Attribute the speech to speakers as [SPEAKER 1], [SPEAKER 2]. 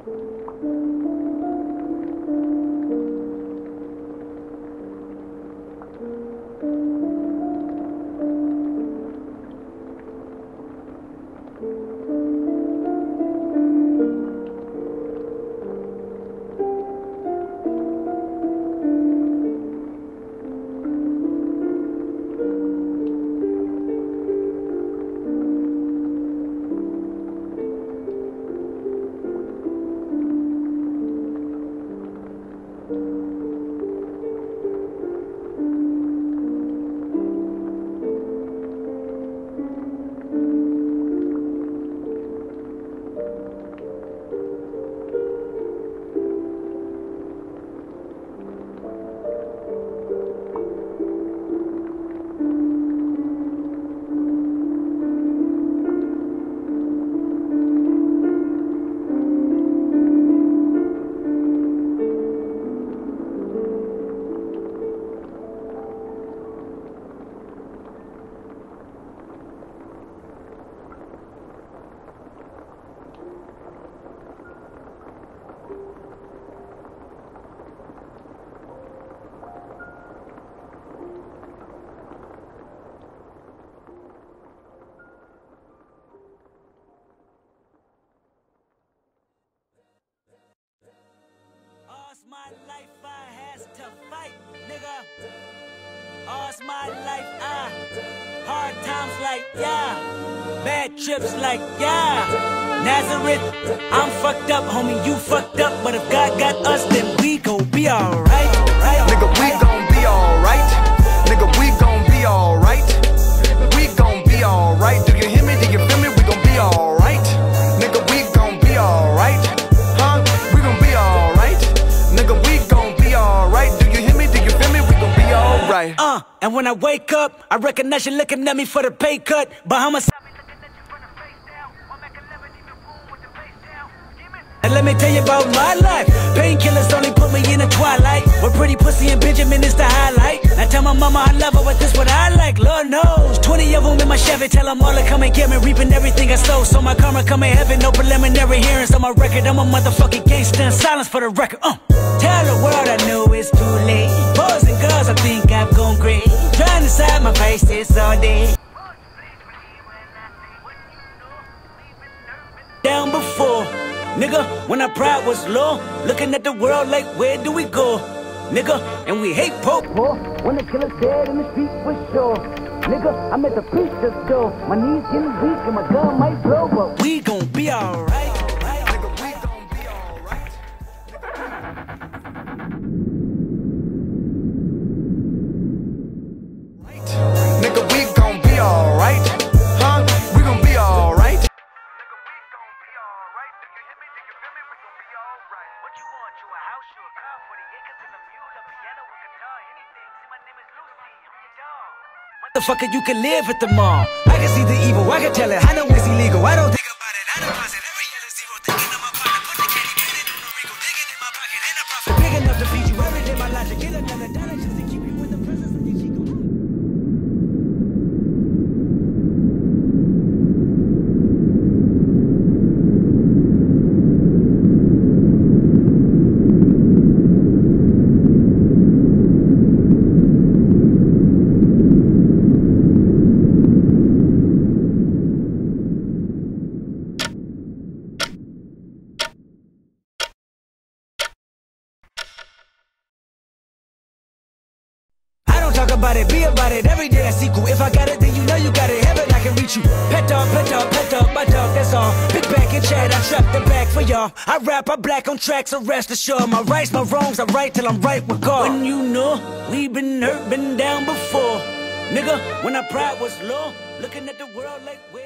[SPEAKER 1] My life I has to fight, nigga. All's my life hard times like yeah, bad trips like yeah. Nazareth, I'm fucked up, homie, you fucked up, but if God got us, then we gon' be alright.
[SPEAKER 2] Nigga, we gon' be alright. Nigga, we gon' be alright. We gon' be alright. Do you hear me? Do you feel me? We gon' be alright. Nigga, we gon' be alright. Huh? We gon' be alright. Nigga, we gon' be alright. Do you hear me? Do you feel me? We gon' be alright.
[SPEAKER 1] And when I wake up, I recognize you looking at me for the pay cut. Bahamas. And let me tell you about my life. Painkillers only put me in the twilight. But pretty pussy and Benjamin is the highlight. I tell my mama I love her, but this what I like. Lord knows 20 of them in my Chevy. Tell them all to come and get me, reaping everything I sow. So my karma come in heaven, no preliminary hearings on my record. I'm a motherfucking gangster in silence for the record. Tell the world I know it's too late. Boys and girls, I think I've gone great. Trying to decide my face this all day. Down before, nigga, when our pride was low, looking at the world like, where do we go? Nigga, and we hate Pope. When the killer's dead in the street for sure. Nigga, I'm at the preacher's door. My knees getting weak and my gun might blow, but we gon' be alright.
[SPEAKER 2] Nigga, we gon' be alright. Nigga, we gon' be alright. Huh? We gon' be alright.
[SPEAKER 1] Motherfucker, you can live at the mall. I can see the evil, I can tell it. I know it's illegal. I don't think about it. I deposit every yellow zero. Thinking of my pocket, put the candy paint it on the wrinkle. Digging in my pocket, ain't a profit big enough to feed you every day. My logic, get another dollar just to keep you in the presence of your chico. Talk about it, be about it, every day I see cool. If I got it, then you know you got it. Heaven, I can reach you. Pet dog, my dog, that's all. Big back and chat, I trap the back for y'all. I rap, I black on tracks, so rest assured. My rights, my wrongs, I right till I'm right with God. When you know, we been hurt, been down before. Nigga, when our pride was low, looking at the world like